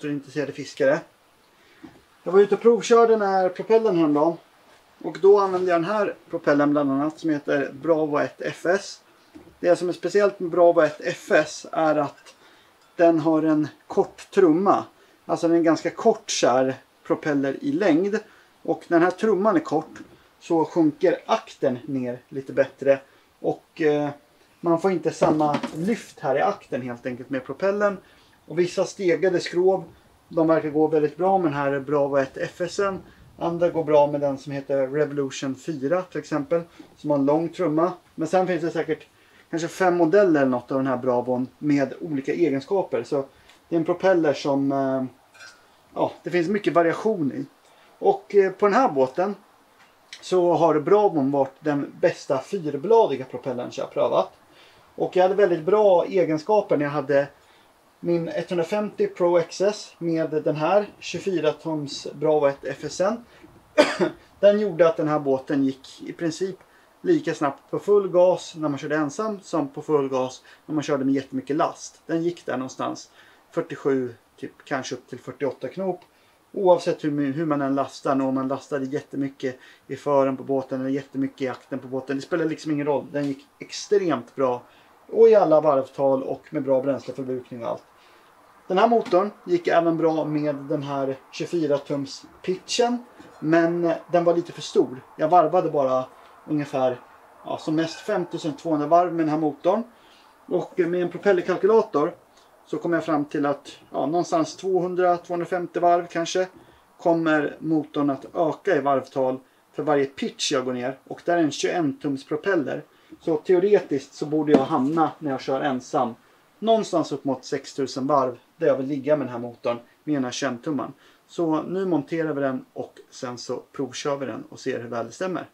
motorintresserade fiskare. Jag var ute och provkörde den här propellern häromdagen. Och då använde jag den här propellern bland annat som heter Bravo 1 FS. Det som är speciellt med Bravo 1 FS är att den har en kort trumma. Alltså den är en ganska kort kär propeller i längd. Och när den här trumman är kort så sjunker akten ner lite bättre. Och man får inte samma lyft här i akten helt enkelt med propellern. Och vissa stegade skrov, de verkar gå väldigt bra med den här Bravo 1 FSen. Andra går bra med den som heter Revolution 4 till exempel. Som har en lång trumma. Men sen finns det säkert kanske 5 modeller eller något av den här Bravon med olika egenskaper. Så det är en propeller som det finns mycket variation i. Och på den här båten så har Bravon varit den bästa fyrbladiga propellern som jag har prövat. Och jag hade väldigt bra egenskaper när jag hade min 150 Pro XS med den här 24 tums Bravo 1 FSN. Den gjorde att den här båten gick i princip lika snabbt på full gas när man körde ensam som på full gas när man körde med jättemycket last. Den gick där någonstans 47, typ kanske upp till 48 knop. Oavsett hur man än lastar, och om man lastade jättemycket i fören på båten eller jättemycket i akten på båten. Det spelar liksom ingen roll. Den gick extremt bra. Och i alla varvtal och med bra bränsleförbrukning och allt. Den här motorn gick även bra med den här 24 tums pitchen. Men den var lite för stor. Jag varvade bara ungefär som mest 5200 varv med den här motorn. Och med en propellerkalkylator så kom jag fram till att någonstans 200-250 varv kanske kommer motorn att öka i varvtal för varje pitch jag går ner. Och där är en 21 tums propeller. Så teoretiskt så borde jag hamna när jag kör ensam någonstans upp mot 6000 varv där jag vill ligga med den här motorn med den här 21 tumman. Så nu monterar vi den och sen så provkör vi den och ser hur väl det stämmer.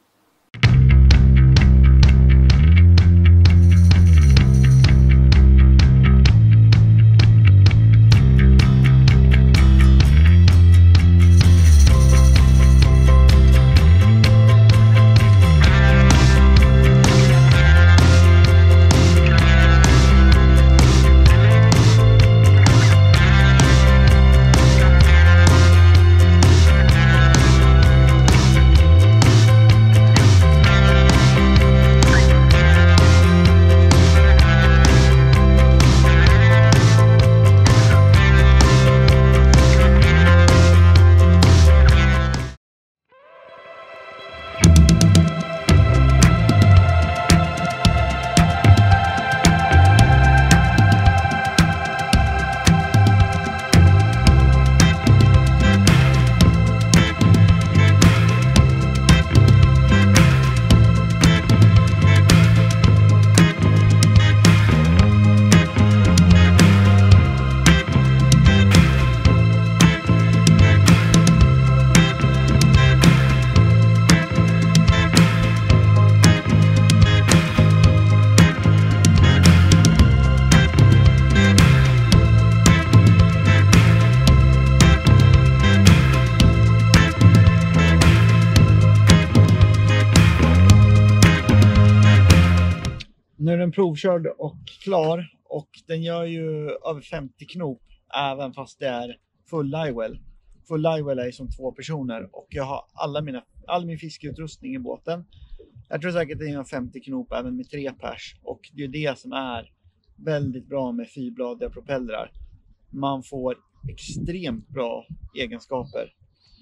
Nu är den provkörd och klar och den gör ju över 50 knop även fast det är full livewell. Full livewell är som 2 personer och jag har all min fiskeutrustning i båten. Jag tror säkert att den gör 50 knop även med 3 pers och det är det som är väldigt bra med fyrbladiga propellrar. Man får extremt bra egenskaper.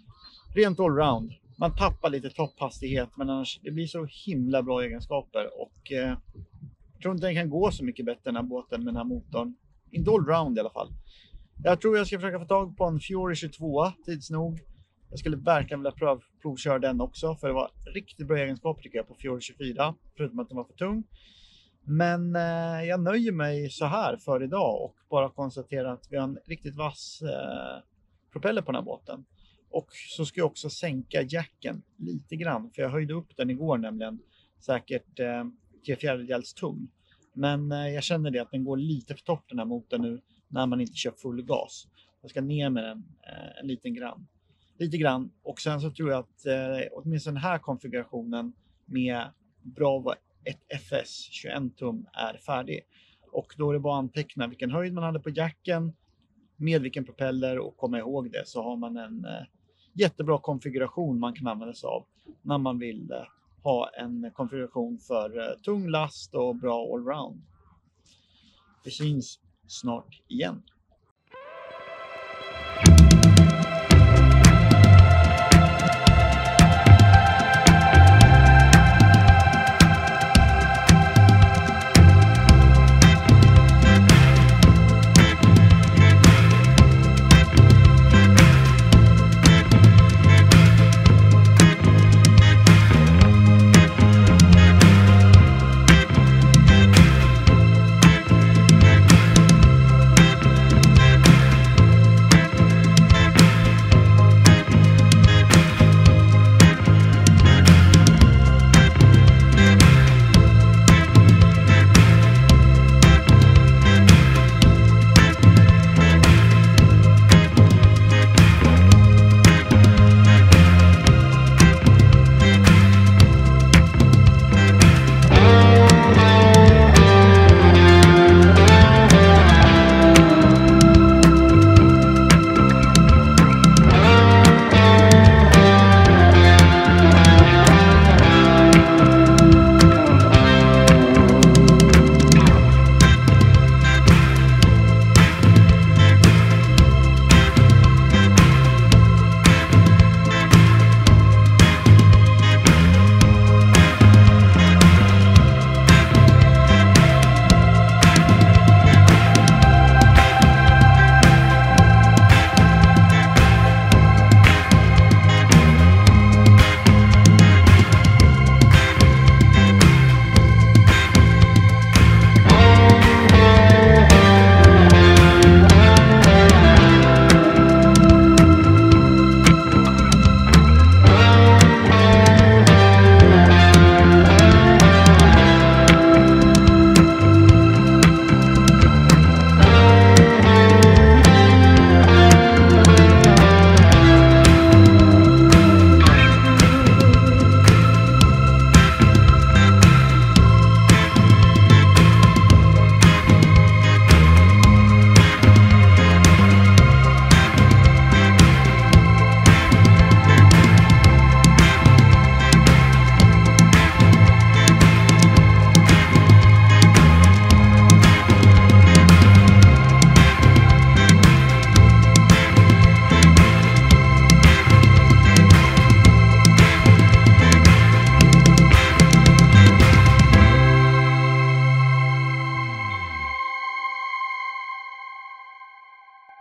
Rent allround. Man tappar lite topphastighet men annars det blir så himla bra egenskaper och jag tror inte den kan gå så mycket bättre den här båten med den här motorn. Inte allround i alla fall. Jag tror jag ska försöka få tag på en Fiore 22 tids nog. Jag skulle verkligen vilja provköra den också för det var riktigt bra egenskaper tycker jag på Fiore 24 förutom att den var för tung. Men jag nöjer mig så här för idag och bara konstatera att vi har en riktigt vass propeller på den här båten. Och så ska jag också sänka jacken lite grann. För jag höjde upp den igår nämligen. Säkert 3/4 tung. Men jag känner det att den går lite för torrt den här motorn nu. När man inte kör full gas. Jag ska ner med den en lite grann. Och sen så tror jag att åtminstone den här konfigurationen med Bravo 1 FS 21 tum är färdig. Och då är det bara att anteckna vilken höjd man hade på jacken. med vilken propeller och komma ihåg det, så har man en jättebra konfiguration man kan använda sig av när man vill ha en konfiguration för tung last och bra allround. Vi syns snart igen.